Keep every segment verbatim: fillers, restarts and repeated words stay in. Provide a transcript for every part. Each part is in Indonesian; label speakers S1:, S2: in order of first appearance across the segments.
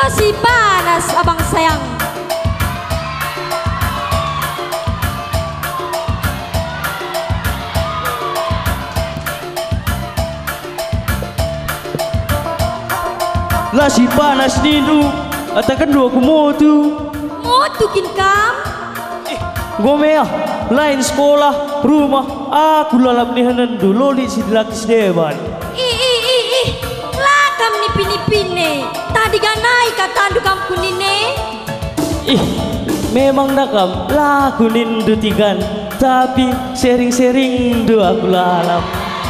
S1: Masih panas abang sayang.
S2: Lah si panas nindu, atakan dua aku mau tu.
S1: Mau tukin kam?
S2: Gome ya, lain sekolah, rumah, aku lalap ni hanan dulu li si laki sedeban.
S1: Ih ih ih ih, lakam ni pini pini. Tadi ganai kata adu kampu nine.
S2: Ih, memang nakam laku nindu tigan, tapi sering-sering du aku lalap.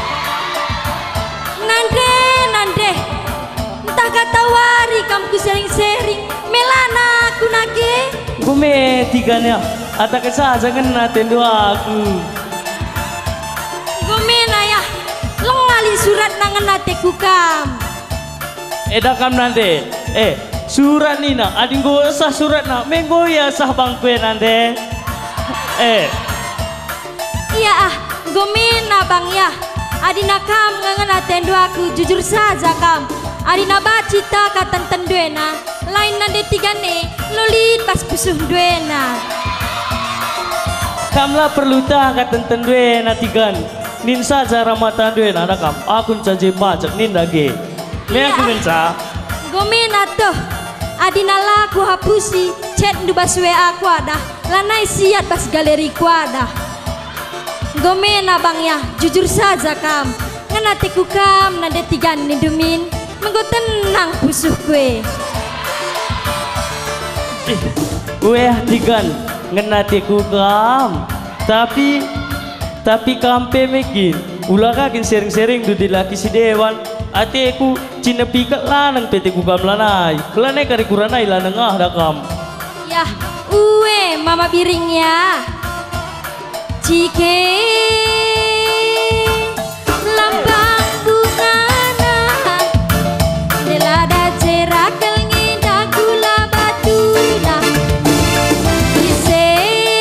S1: Nande nande, entah kata wari kamku sering-sering. Melana aku nage.
S2: Gome tigan ya, atakan saja kena tendu aku.
S1: Gomena ya, lengali surat nangan nateku kam.
S2: Eh dakam nande, eh surat ni nak, ading go sah surat nak, menggo ya sah bangkue nande. Eh,
S1: Iya ah, gomena bang ya. Adina kam ngangan natendu aku, jujur saja kam. Adina bacita katan tenduena, lain nande tiga ne, lolit pas pusuh duena.
S2: kamlah perlu tak katan tendue natigan, nin saja ramatan due nak dakam, aku caji macam nin lagi. Me aku menca.
S1: Gomena tuh, adina laku hapusi, chat du bas W A ku ada, lanai siat bas galeri ku ada. Gomena bang ya, jujur saja kam, nganatiku kam nade tiga ni dumin, menggo tenang pusuh kue.
S2: Ih, weh tigan ngenatiku kam, tapi tapi kampe mekin, ulah kakin sering-sering du dilaki si dewan. Atiku cina pikat lanang petiku kam lanai, kelanai kari kuranai lanang ah dakam.
S1: Ya, uwe mama biringnya. Cike lambang bungana, delada cerakel ngida gula batuna. Ise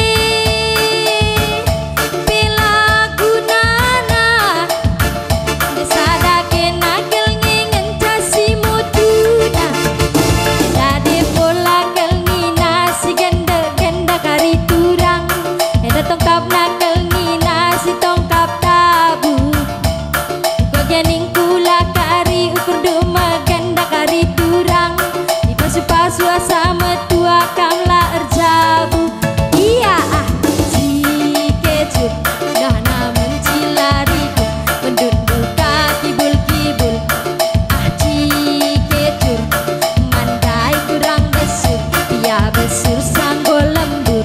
S1: bela gunana, desada kenagel ngengen casi mutuna. Dade pola kel ngina si genda genda kari turang. Eda tongkap nakal ngina si tongkap tabu. Uko gening kula kari ukur duma ganda kari turang. Di pasu-pasu asa metua kamla erjabu. Iya ah si kecut dah namun cilariku menduduk kaki bul-kibul. Ah si kecut mandai kurang besur, dia besur sanggol lembur.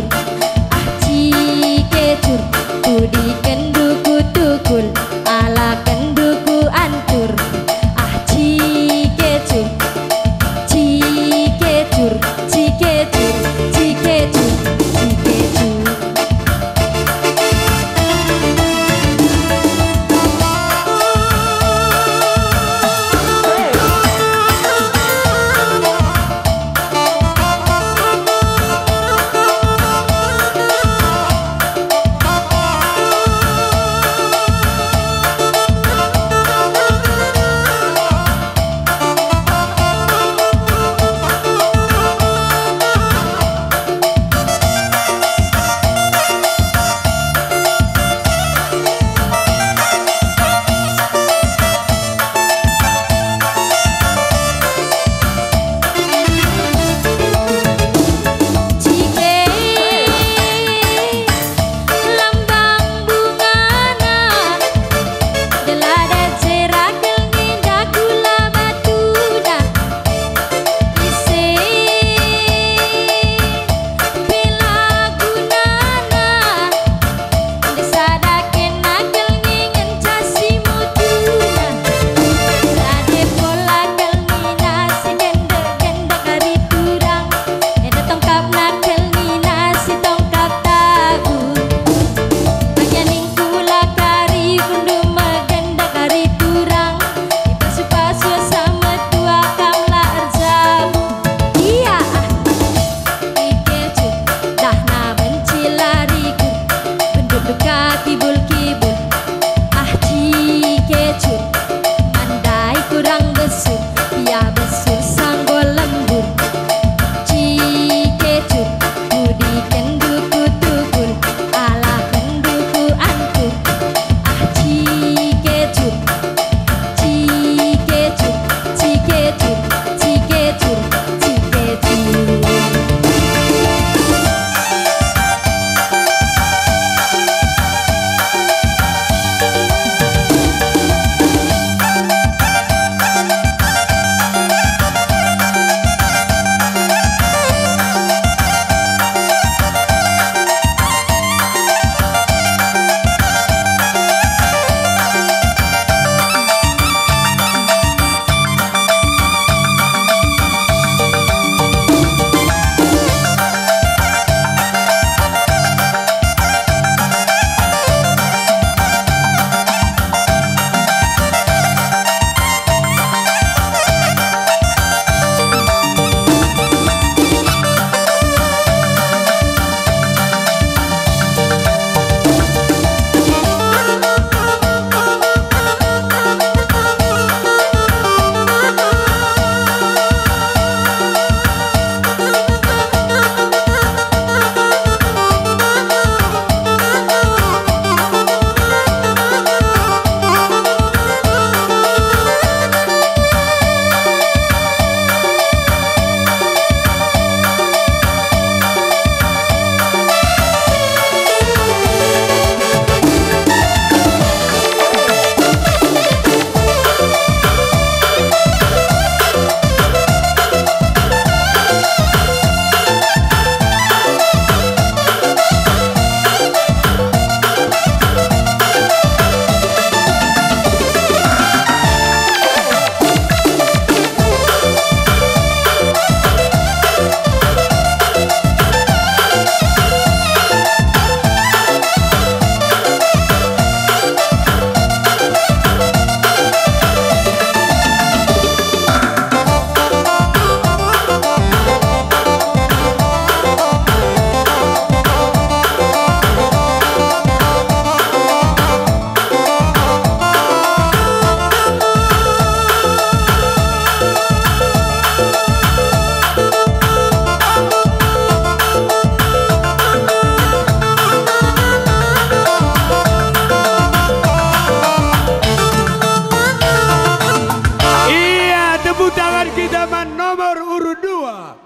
S1: Kecur tudi kenduku tukul ala kenduku antur. Ah ci kecur ci kecur
S3: tepuk tangan kita man nomor urut dua.